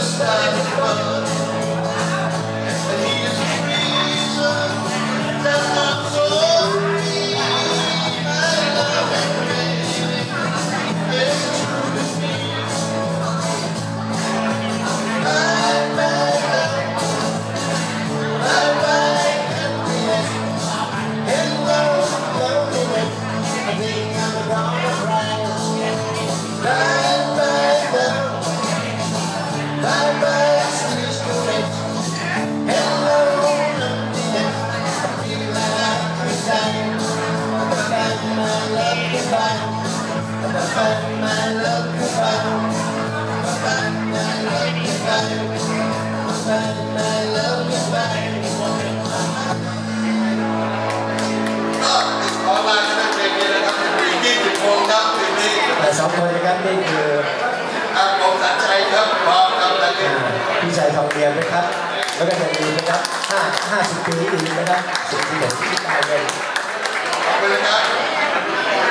สองคนนะครับนี่คือผมสัญชัยครับพี่ชัยทองเรียนนะครับแล้วก็จะมีนะครับ50 ปีอีกนะครับ11 ที่ตายเลยขอบคุณครับ